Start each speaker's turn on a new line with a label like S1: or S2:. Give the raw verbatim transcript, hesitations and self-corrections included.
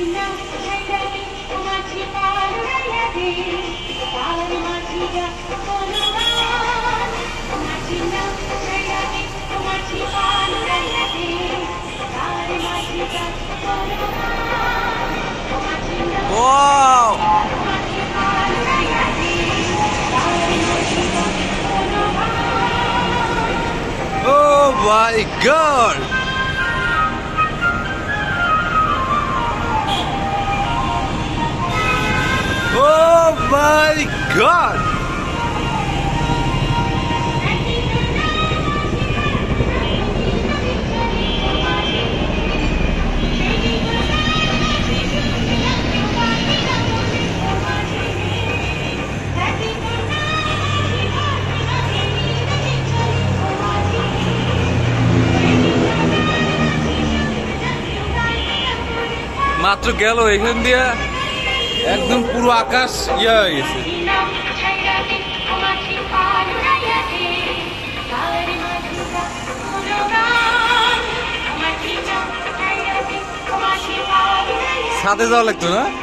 S1: Wow! Oh my God! Oh my God! মাত্র গেল এখান দিয়ে একদম পুরো আকাশ ইয়া হয়ে গেছে। সাথে যাওয়া লাগতো না।